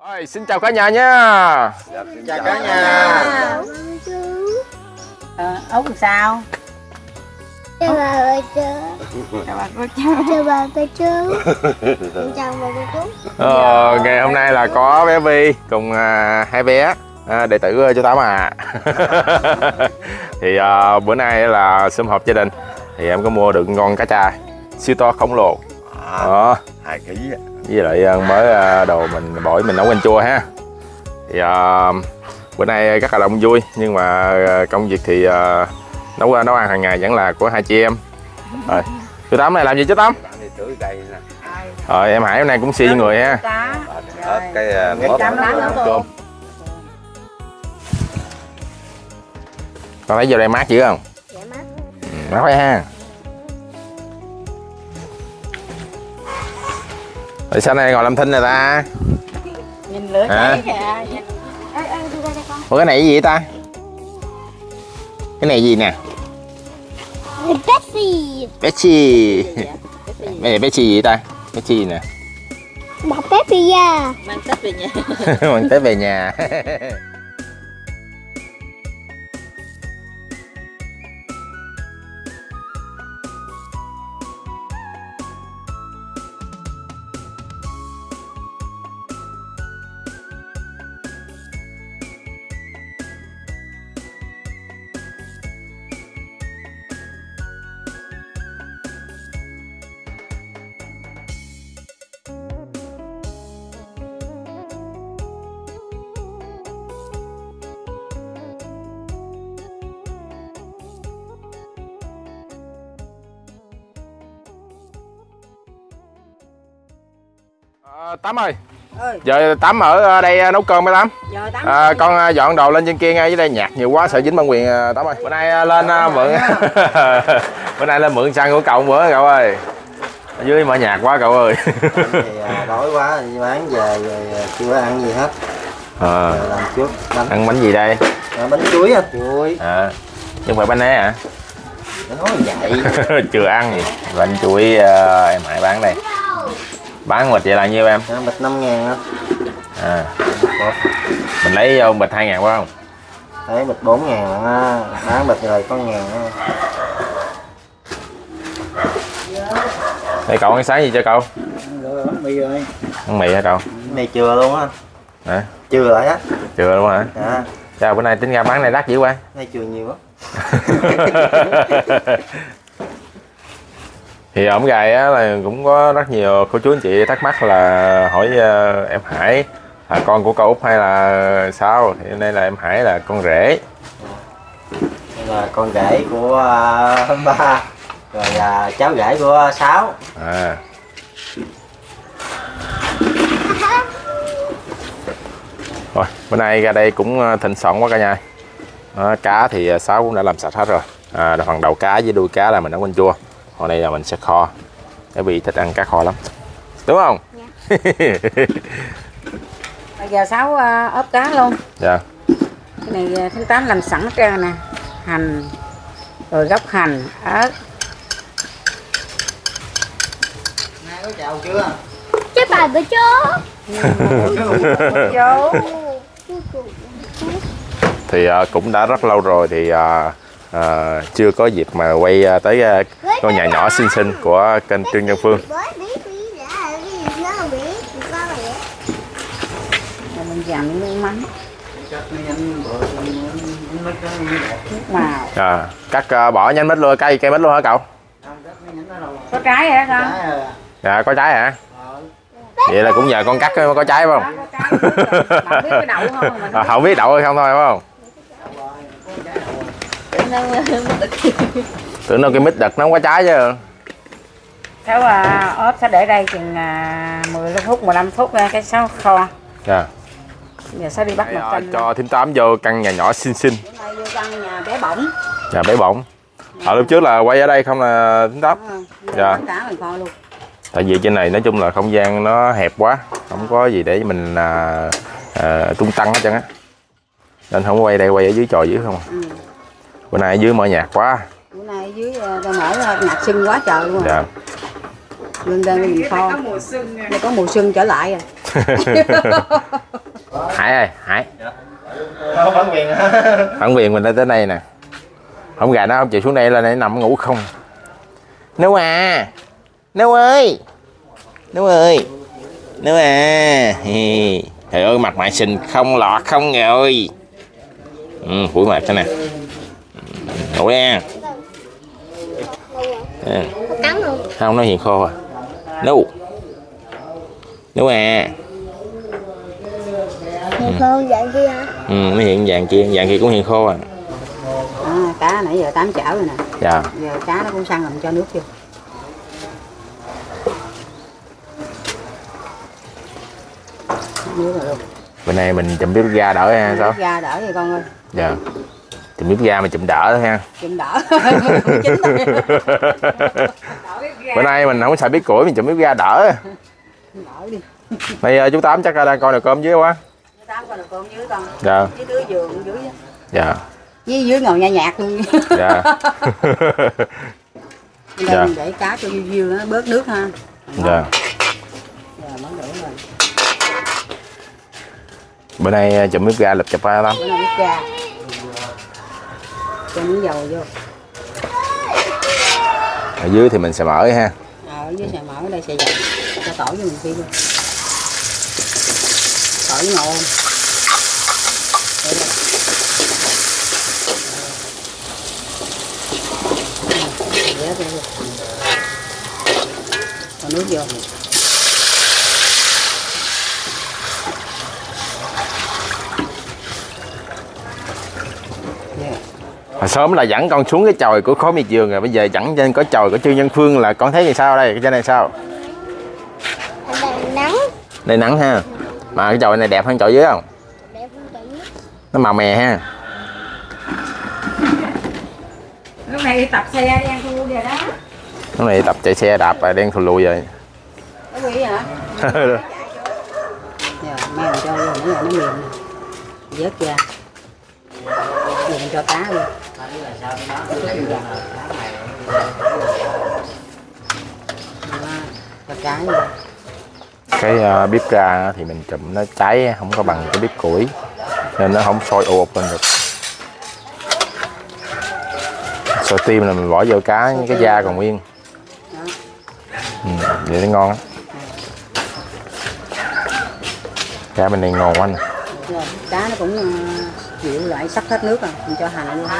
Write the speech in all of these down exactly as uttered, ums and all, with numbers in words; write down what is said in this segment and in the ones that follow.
Rồi, xin chào cả nhà nha. Dạ, xin chào cả nhà. Ờ, Út làm sao? Chào bà cô chú. Chào bà cô chú. Chào bà cô chú. Chào bà cô chú. Ờ, ngày hôm nay là có bé Vi cùng à, hai bé à, đệ tử chú Tám à. Thì à, bữa nay là sum họp gia đình thì em có mua được con cá tra siêu to khổng lồ. Đó. Hai ký. Với lại mới đồ mình bổi mình nấu canh chua ha. Thì à, bữa nay rất là đông vui nhưng mà công việc thì à, nấu nấu ăn hàng ngày vẫn là của hai chị em. Rồi chú Tám này làm gì chú Tám? Tưới cây nè. Rồi em Hải hôm nay cũng xi với người ha. Ớt cái mốt Cơm. Con thấy vô đây mát dữ không? Dạ mát. Ừ, mát quá ha. Rồi sao này ngồi làm thinh rồi ta? Nhìn lửa cháy kìa. Ủa cái này cái gì vậy ta? Cái này gì nè? Pepsi. Pepsi. Cái này Pepsi gì vậy ta? Pepsi nè. Bọc Pepsi ra. Mang Tết về nhà. Mang Tết về nhà. À, Tám ơi, ơi, giờ Tám ở đây nấu cơm với Tám. giờ Tám À, con dọn đồ lên trên kia ngay dưới đây nhạc nhiều quá sợ dính băng quyền Tám ơi. Bữa nay lên mượn bữa nay lên mượn xăng của cậu bữa cậu ơi. Ở dưới mở nhạc quá cậu ơi. thì đói quá đi bán về rồi chưa ăn gì hết. À, làm trước bánh. ăn bánh gì đây? À, bánh chuối á, chuối. À, nhưng mà bánh né hả? Nó nói vậy. Chưa ăn gì. Bánh chuối uh, em Hải bán đây. Bán bịch vậy là nhiêu em? À, bịch năm ngàn á. À, mình lấy vô bịch hai ngàn phải không? Đấy, bịch bốn ngàn á. Bán bịch rồi có ngàn á. Đây cậu ăn sáng gì cho cậu? Rồi, bánh mì rồi. Ăn mì hả cậu? Mì chừa luôn á. Hả? Chừa lại á. Chừa luôn hả? Dạ. Chào bữa nay tính ra bán này đắt dữ quá. Nay chừa nhiều á. Thì ổng gài á là cũng có rất nhiều cô chú anh chị thắc mắc là hỏi uh, em Hải là con của cậu Út hay là sao? Thì đây là em Hải là con rể. Đây là con rể của uh, ba, rồi là uh, cháu rể của Sáu. À. Rồi bữa nay ra đây cũng thịnh soạn quá cả nhà. Đó, cá thì Sáu cũng đã làm sạch hết rồi. À, phần đầu cá với đuôi cá là mình nấu canh chua. Còn đây là mình sẽ kho. Bởi vì thích ăn cá kho lắm. Đúng không? Dạ. bây giờ Sáu uh, ốp cá luôn. Dạ. Cái này Tháng Tám làm sẵn hết trơn nè. Hành, rồi gốc hành, ớt. Nay có chào chưa? Chào bà cô chú. Chú. Thì uh, cũng đã rất lâu rồi thì uh, uh, chưa có dịp mà quay uh, tới uh, con nhà nhỏ xinh xinh của kênh Trương Văn Phương. Rồi mình dặn miếng mắm. Nước màu. À, cắt uh, bỏ nhánh mít luôn, cây cây mít luôn hả cậu? Có trái rồi đó con? Dạ có trái hả? Vậy là cũng nhờ con cắt mới có trái phải không? Không biết cái đậu không? À, không biết đậu hay không thôi phải không? Tưởng đâu cái mít đật nó không có trái chứ. Sáu à, ốp sẽ để đây chừng à, mười phút, mười lăm phút cái Sáu kho. Dạ. Giờ Sáu đi bắt một canh. Cho thím Tám vô căn nhà nhỏ xinh xinh. Bữa nay vô căn nhà bé bỏng. Nhà bé bỏng. Ở lúc trước là quay ở đây không là thím Tám. Dạ. Luôn. Tại vì trên này nói chung là không gian nó hẹp quá, không có gì để mình à, à, tung tăng hết trơn á, nên không quay đây, quay ở dưới tròi dưới không. Ừ. Bữa nay ở dưới mở nhạc quá. Bữa nay ở dưới ta mở nhạc sưng quá trời luôn. Dạ. Lên đây mình kho. Có mùa xuân, có mùa xuân trở lại rồi. Hải ơi, Hải. Không bản quyền hả? Bản quyền mình lên tới đây nè. Không gà nó không chịu xuống đây lên đây nằm ngủ không. Nấu à. Nấu ơi. Nấu ơi. Nấu à. Trời ơi mặt mày xinh không lọt không rồi. Ừ, phủi mặt thế nè. Ngủ nha. À. Có cắn không? Không, nó hiện khô à. Nấu. Nấu à. Hiện khô dạng kia hả? Ừ, nó hiện dạng kia, dạng kia cũng hiện khô à. À, cá nãy giờ tám chảo rồi nè. Dạ. Giờ cá nó cũng săn làm cho nước vô. Nước rồi luôn. Bên này mình chụm bếp ga đỡ ha sao? Ra đỡ vậy con ơi. Dạ. Chụm bếp ga mà chụm đỡ thôi ha. Chừng đỡ. Chín rồi. Bữa nay mình không xài bếp củi, mình chụm bếp ga đỡ. Đỡ đi. Bây giờ chú Tám chắc đang coi nồi cơm dưới quá. Tám con được con dưới con. Dạ. Dưới dưới giường dưới. Dạ. Dưới dưới ngồi nhạt nhạt luôn. Dạ. Đây Dạ. mình để cá cho dư dư nó bớt nước ha. Dạ. Giờ mới đủ rồi. Bữa nay chụm bếp ga lập chụp ba Tám. Bữa nay biết ra. Cho miếng dầu vô. Ở dưới thì mình sẽ mở ha. Ờ, ở dưới xài mở, ở đây xài dầu. Cho tỏi cho mình phi luôn. Tỏi với ngộ. Còn nước vô. Hồi sớm là dẫn con xuống cái chòi của khối miệt vườn rồi, bây giờ dẫn trên có chòi của Trương Nhân Phương là con thấy gì sao đây? Cái trên này sao? Ở đây nắng. Đây nắng ha. Mà cái chòi này đẹp hơn chòi dưới không? Đẹp hơn chọi dưới. Nó màu mè ha. Lúc này đi tập xe đi ăn thu rồi đó. Lúc này tập chạy xe đạp và đen thù lùi rồi. Có quỷ hả? Giờ mèo cho vô nữa là nó mềm nè. Vớt ra. Giờ mình cho cá luôn. Cho cá vô. Cái uh, bếp ga thì mình chụm nó cháy không có bằng cái bếp củi nên nó không sôi ột lên được. Sôi tim là mình bỏ vô cá, cái da còn nguyên. Ừ, vậy nó ngon á. Cá bên này ngon quá nè. Rồi, cá nó cũng uh, chịu lại sắp hết nước rồi, mình cho hành luôn.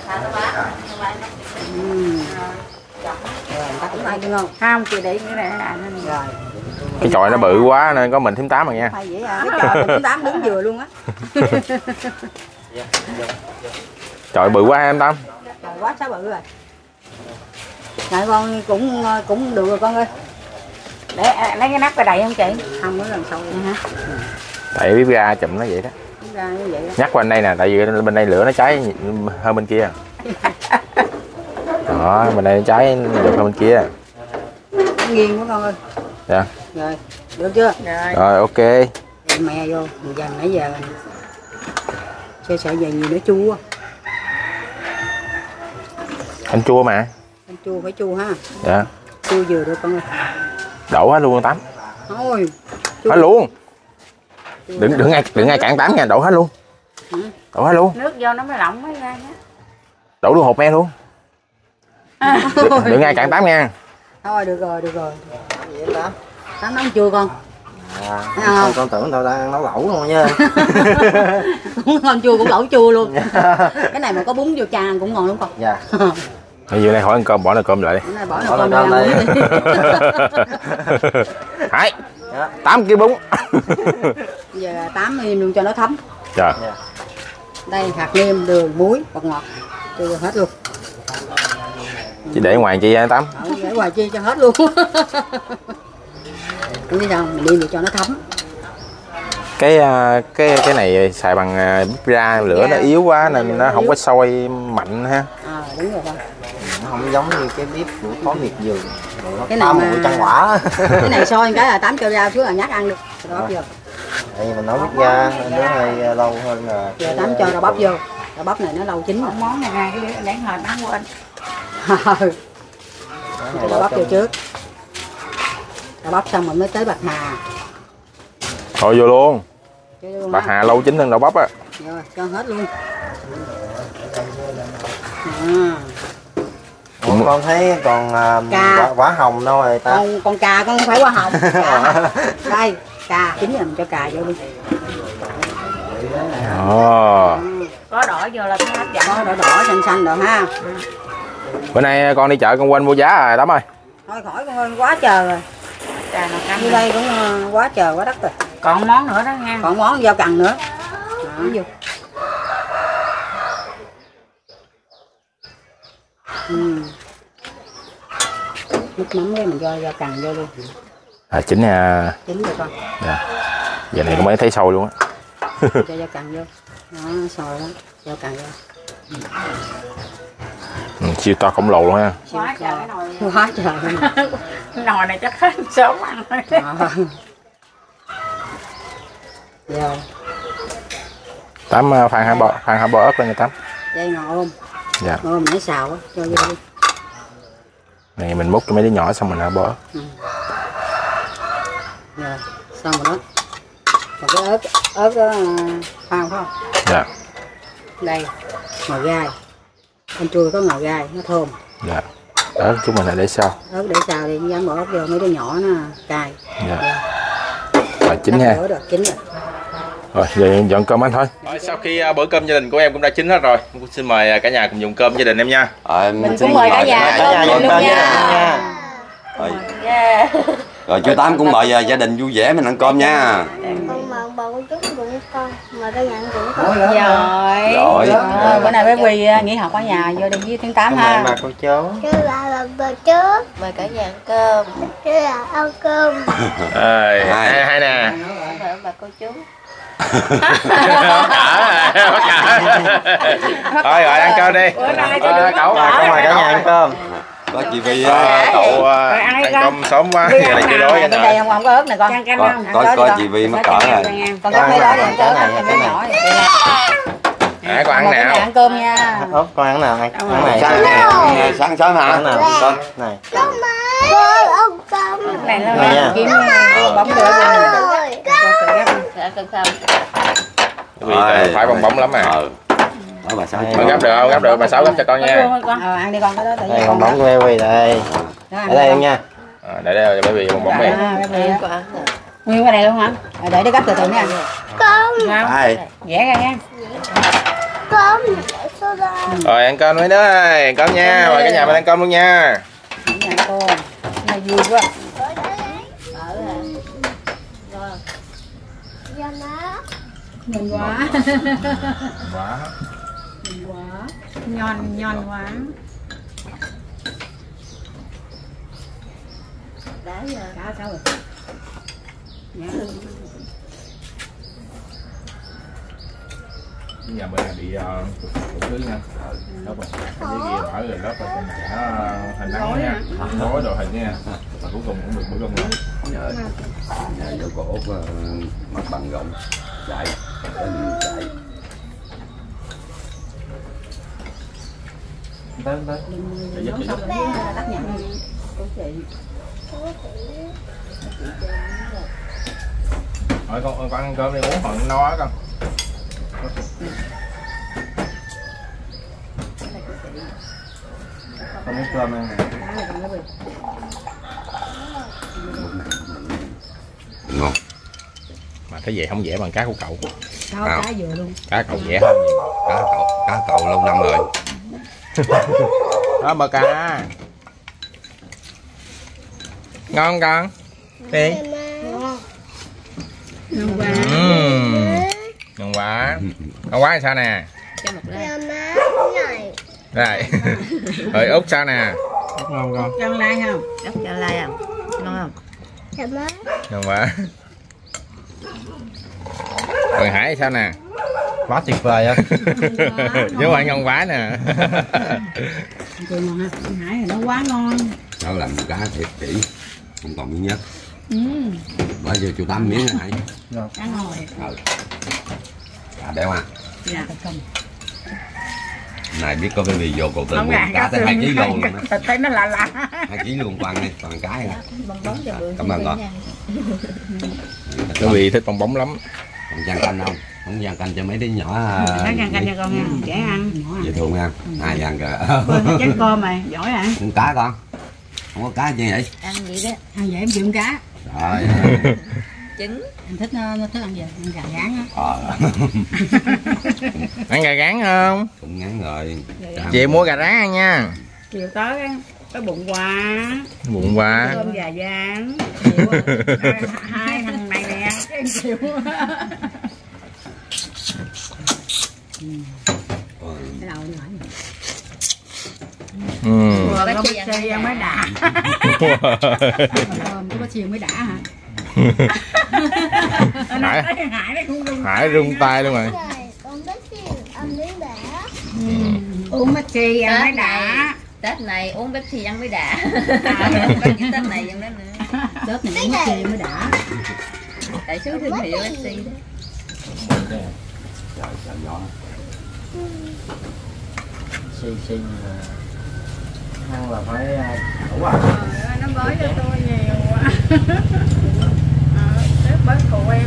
Uhm. Rồi, ta cũng ăn ngon. Không, chị để cái này nó ăn rồi. Cái chòi nó bự quá nên có mình thím tám rồi nha. Phải vậy à, cái chòi mình tám đứng vừa luôn á. Chòi bự quá ha em Tám. Trời quá sao bự rồi. Này con cũng cũng được rồi con ơi. Để à, lấy cái nắp cái đầy không chị? Không có lần sau nữa hả? Tại bếp ga chụm nó vậy đó. Ra như vậy đó. Nhắc qua bên đây nè, tại vì bên đây lửa nó cháy hơn bên kia. Đó, bên đây nó cháy được hơn bên kia. Nghiêng quá con ơi. Dạ. Rồi, được chưa? Rồi. Rồi ok. Để mẹ vô, mình dần nãy giờ sợ sợ về nhiều nó chua. Anh chua mà. Anh chua phải chua ha. Dạ. Chua vừa được con ơi. Đổ hết luôn Tám. Thôi. Hết luôn. Đừng đừng ngay đừng ngay cạn Tám nha, đổ hết luôn. Ừ. Đổ hết luôn. Nước vô nó mới lỏng mới ra nhé. Đổ luôn hột me luôn. À, Đừng, đừng ngay cạn Tám nha. thôi được rồi, được rồi. Vậy đó. Tám nấu chua con. À, Thấy không? con, con tưởng tao đang nấu lẩu luôn nha. Cũng ngon chua cũng lẩu chua luôn. Cái này mà có bún vô cha cũng ngon lắm con. Dạ. Bây giờ này khỏi ăn cơm, bỏ nồi cơm lại đi. Cái này bỏ Bỏ nồi nồi cơm cơm đây. Hải. Dạ. Tám ký bún. Giờ tám im luôn cho nó thấm. Trời. Dạ. Đây hạt nêm, đường, muối, bột ngọt. Cho hết luôn. Chỉ để ngoài chi anh Tám. Ờ, để hoài chi cho hết luôn. Đúng sao? Mình đi để cho nó thấm. Cái cái cái này xài bằng bếp ga, lửa nó yếu quá nên nó không có sôi mạnh ha. À đúng rồi con. Nó không giống như cái bếp của có miệt vườn. Nó Cái này có mà- mùi trăng quả. Cái này soi cái là tám cho ra xuống là nhát ăn được. Rồi bắp vô. Tại vì mình nấu bếp ga nó hơi lâu hơn là Giờ tám cho rau bắp vô. Rau bắp này nó lâu chín rồi. Món này nè, cái để hồi bán quên. cái Rau bắp vô trước. Rau bắp xong rồi mới tới bạc hà. Thôi vô luôn. Cho vô bà Hà lâu chín hơn đậu bắp á. Rồi cho hết luôn. À. Ủa, con thấy còn uh, quả, quả hồng đâu rồi ta? Con con cà con không phải quả hồng. Cà. Đây, cà chín rồi mình cho cà vô đi. Ồ. Có đỏ vô là nó hấp dẫn. Có đỏ đỏ xanh xanh rồi ha. Bữa nay con đi chợ con quên mua giá rồi Tám ơi. Thôi khỏi con ơi, quá trời rồi. Trà nào canh Như đây cũng uh, quá trời quá đất rồi. còn món nữa đó nha. Còn món rau cần nữa. Đó, vô. Ừ. Nước mắm cái mình cho rau cần vô luôn. À chín nha. Chín rồi con. Dạ. Giờ này con mới thấy sôi luôn á. Cho rau cần vô. Đó, sôi đó. Rau cần vô. Ừ, siêu to khổng lồ luôn ha. Quá trời cái nồi. Quá trời. Nồi này chắc hết sớm ăn. Vô. Tám phan hai bò, phan hai bò ớt lên nha Tám. Đây ngồi ôm. Dạ. Ngồi ôm nãy xào á, cho vô đi. Này mình múc cho mấy đứa nhỏ xong mình hai bò ớt. Ừ. Rồi, xong rồi đó. Còn cái ớt, ớt đó phan phải không? Dạ. Đây, ngò gai. Con chua có ngò gai, nó thơm. Dạ. Ớt chúng mình lại để sau. Ớt để xào đi, dám bỏ ớt vô mấy đứa nhỏ nó cay. Dạ. Rồi chín nha. Rồi, chín rồi. Rồi giờ dọn cơm ăn thôi. Rồi, sau khi uh, bữa cơm gia đình của em cũng đã chín hết rồi, xin mời uh, cả nhà cùng dùng cơm gia đình em nha. Rồi, Mình cũng mời cả nhà Cả nhà luôn dùng cơm nha. Rồi, Yeah. rồi chú Tám cũng mời uh, gia đình vui vẻ mình ăn cơm nha. Con mời bà cô chú cũng con, mời cả nhà cũng con. Rồi. Rồi. Rồi, bữa nay bé Quy nghỉ học ở nhà vô đi với tháng tám Mời ha. bà cô chú. Chứ là là bờ trước. Mời cả nhà ăn cơm. Chứ là ăn cơm. Rồi, Hai. hai, hai nè. Mời bà cô chú. Thôi rồi ăn cơm đi. Bữa nay Ờ, tôi cậu Bà con mời cả nhà ăn cơm. Có chị Vi Ờ, á. cậu uh, ăn đi ăn con. cơm sớm quá, Vi giờ này ăn chưa nào đói cả Bên nhà. đây không, không có ớt này con. Canh canh Có, không? có, có chị Vi mắc cỡ rồi. Con cắt mấy đó đi, ăn cơm ăn mấy nhỏ đi. À, con ăn Mời cả nhà nào? ăn cơm nha. Ốp con ăn nào? Ăn, ăn này. Sáng, Ăn sáng sớm hả? nào? Con. Này. Con ăn cơm. Này nó Này nha. kiếm Bấm được rồi. Rồi. Dạ cơm không? Vì phải bong bóng lắm à. Ờ. Đó bà Sáu. Con gấp được không? Gấp được bà Sáu gấp cho con nha. Ờ, ăn đi con cái đó tại vì Đây con con bóng của Baby đây. Đó, ăn Ở đây đi em con. nha. À, để đây bởi vì bong bóng này. À, cái gì á. Con ăn nè. Nguyên cái này luôn hả? Ờ, để nó gấp từ từ nha. Con. Đây. Vẽ ra nha. Con. Soda. Rồi ăn cơm mấy đứa ơi, ăn cơm nha. Mời cả nhà mình ăn cơm luôn nha. Ăn cơm. Này vui quá. Dạ má. Nhìn quá. Quá. Quá. Nhon nhon quá. Đã giờ. Cá sao rồi? Nhà bên này bị uh, thứ nha. Lớp rồi. Cái giấy kia mở rồi lớp rồi trên này nó hình nắng nha. Khối đồ hình nha. Và cuối cùng cũng được bữa cơm nữa. Nhờ. Nhà vô cổ Út uh, mặt bằng rộng. Chạy. Chạy. Tới tới. Để giúp, để giúp. Đắt nhận. Cô chị. Rồi con, con ăn cơm đi uống phần no á con. Con muốn cơm ăn. Ngon. Mà cái vậy không dễ bằng cá của cậu. Sao À. cá vừa luôn. Cá cậu dễ hơn nhiều. Cá cậu, cá cậu lâu năm rồi. Đó bơ cá. Ngon con. Đi. Ngon quá. Uhm. Ngon quá. Ngon quá thì sao nè. Cho một Dạ lát. má. Này. Rồi. Rồi Út sao nè. Ngon con. Cho lai không? Gấp cho lai không? Ngon không? Dạ má. Ngon quá. Rồi Hải thì sao nè. Quá tuyệt vời á. Chứ không phải ngon quá nè. Cười ngon ha. Anh Hải thì nó quá ngon. Sao làm cá thiệt kỹ. Không còn miếng nhất. Ừ. Bây giờ chú Tám miếng này. Cá ngon. Ờ. À, đéo à. Dạ. Không. Này biết có cái gì vô cổ tự Không mua gà cá tới hai ký luôn luôn á. Thấy nó lạ lạ. Hai ký luôn toàn này, toàn cái nè. Bong bóng cho bữa. Cảm ơn con. Bởi vì thích bong bóng lắm. Còn rang canh không? Không rang canh cho mấy đứa nhỏ. Nó rang canh cho con nha, dễ ăn. Dễ thương nha. Ai rang kìa. Chết con mày, giỏi hả? Con cá con. Không có cá gì vậy? Ăn vậy đó. Ăn vậy em chịu con cá. Rồi. Trứng. Anh thích nó, nó thích ăn gì? Ăn gà rán á. Ờ. Ăn gà rán không? Cũng ngán rồi. Chị mua gà rán ăn nha. Chiều tới á, cái bụng quà. Bụng quá. Cơm gà rán. Hai thằng này nè, cái em chịu. Cái đầu nó hỏi. Ừ. Vừa có bích xì ăn mới đã. Cơm có chiều mới đã hả? Hải, Hải nó cũng rung. Hải rung tay luôn rồi. Rồi, con biết gì ăn miếng đã. Uống bích xì ăn mới đã. Tết này uống Pepsi ăn mới đã. Tết này ăn đó nữa. Tết này uống chiều mới đã. Tại số thương hiệu Pepsi đó. Trời sợ nhỏ. xì xì ăn là phải đủ à. Ờ, nó bới cho tôi nhiều quá. Ờ, Tết bới phụ em.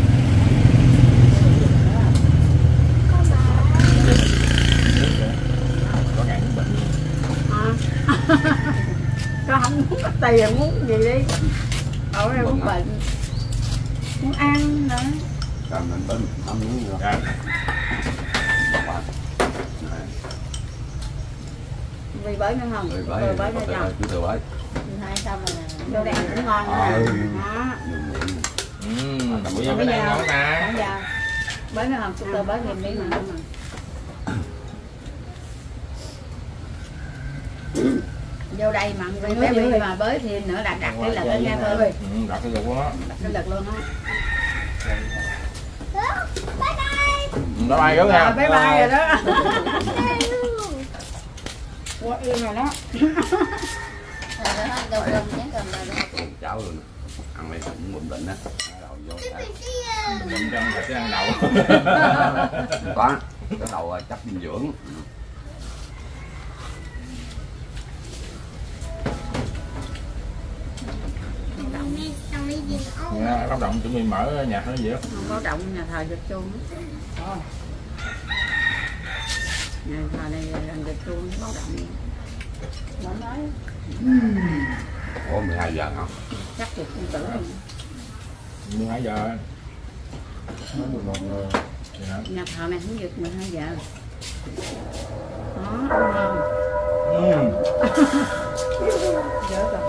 Con không muốn có tiền, muốn gì đi. Ở đây muốn bệnh, muốn ăn nữa. Cầm lên bến năm miếng nữa. Dạ. Vì bới nữa không? Rồi Rồi bới nữa chồng. cứ từ bới. Hai xong rồi. Đồ đèn cũng ngon Ừ. nữa. Đó. Ừ. Bây giờ Bây cái giờ, đang nấu nè. bây giờ bới nữa không? Tôi bới thêm đi mà. Vô đây mà Bới bé vô bị đi. mà bới thêm nữa là đặt cái lật lên nghe thôi. Ừ, đặt cái lượt luôn á. Đặt cái lật luôn á. Bye bye. Bye bye gớm nha. Rồi bye bye rồi đó. Quá yêu rồi đó. Rồi đó, đâu cơm chén cơm đâu đó. Con cháu luôn. Ăn này cũng bụng bệnh á. Đầu vô cái. Bụng trong là cái ăn đậu. Có. Cái đầu chất dinh dưỡng. Xong đi gì không? Dạ, Phát động chuẩn bị mở nhạc nó gì đó. Không có động nhà thờ giật chuông. Nhà thờ này gần giật chuông báo động. Nó nói Ủa mười hai giờ hả? chắc giật chuông tử rồi. mười hai giờ. Dạ. Nhà thờ này không giật mười hai giờ. Đó, đúng không? Ừ. Dở rồi.